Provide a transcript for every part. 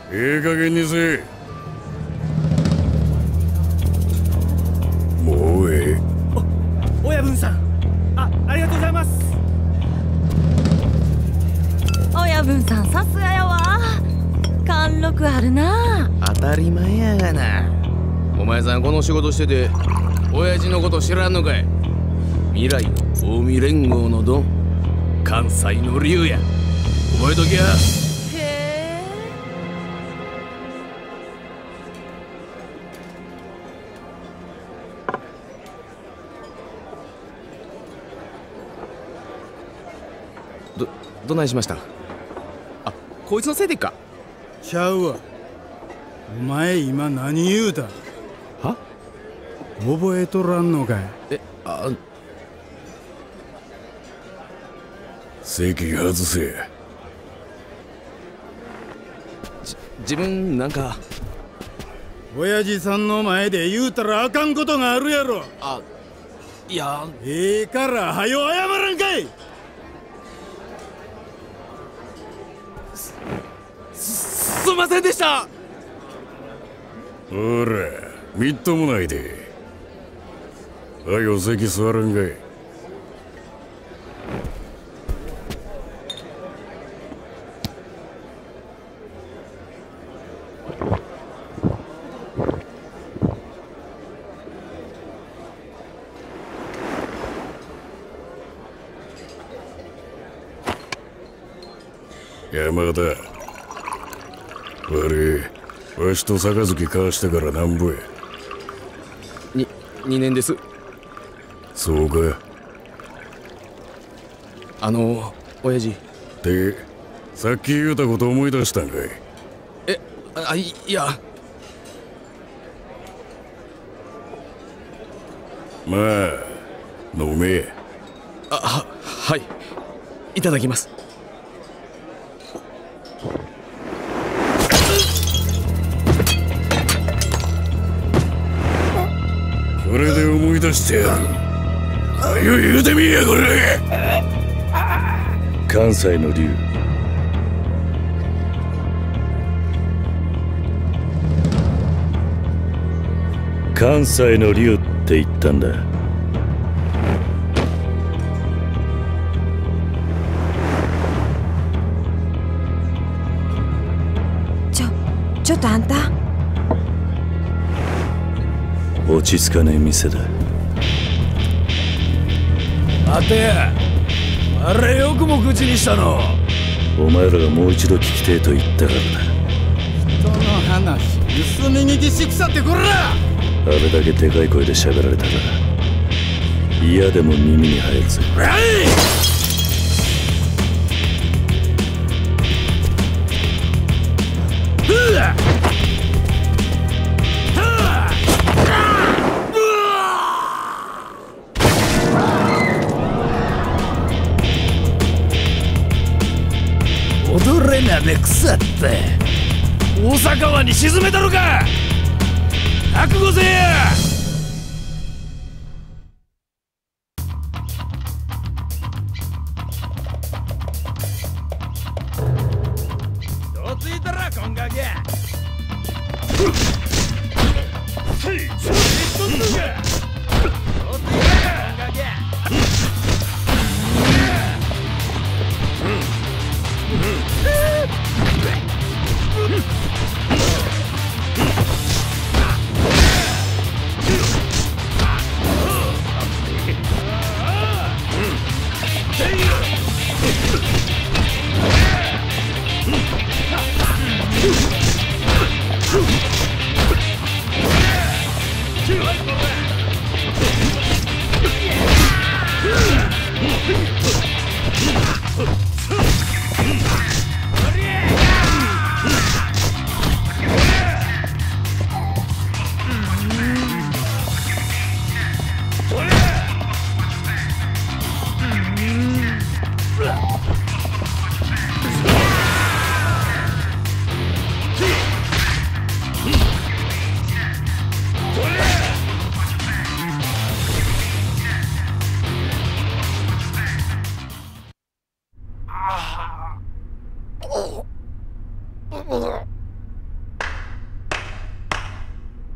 ええ加減にせえ。もうええ。 親分さん、ありがとうございます。 親分さん、さすがやわ。貫禄あるな。 当たり前やがな。お前さんこの仕事してて親父のこと知らんのかい。未来の近江連合のドン、関西の龍や。覚えときや。 へえ。 どないしました？あ、こいつのせいでっか。 ちゃうわ。お前今何言うた？ は？ 覚えとらんのかい？ 席外せ。 自分なんか。 親父さんの前で言うたらあかんことがあるやろ。 いや。 ええからはよ謝らんかい。 すんませんでした。 ほら、みっともないで。はよ席座らんかい。山田、悪い、わしと杯交わしてからなんぼや。 2年です。 そうか。 親父。 で、さっき言うたこと思い出したんかい。 いや。 まあ、飲め。 はい。いただきます。 これで思い出してやる。はよ言うてみやこれ。関西の龍、関西の龍って言ったんだ。 ちょっとあんた、 落ち着かねえ店だ。 待てや、あれよくも口にしたの。 お前らがもう一度聞きてえと言ったからだ。 人の話盗み聞きしくさってこら。 あれだけでかい声で喋られたら嫌でも耳に入るぜ。 踊れなめくさって大阪湾に沈めたのか。覚悟せや。どついたらこんがけ。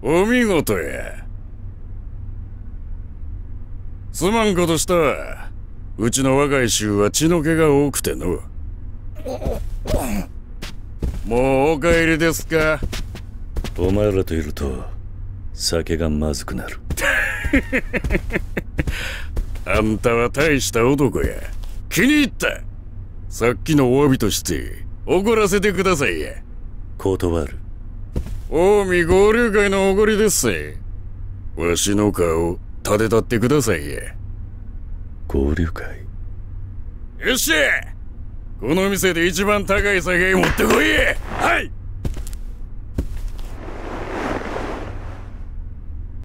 お見事や。すまんことしたわ。うちの若い衆は血の気が多くての。もうお帰りですか？ お前らといると酒がまずくなる。 あんたは大した男や。気に入った。さっきのお詫びとして怒らせてくださいや。 断る。 近江合流会のおごりですせ。わしの顔立てたってくださいや。 合流会。 よっしゃ、この店で一番高い酒持ってこいや。はい。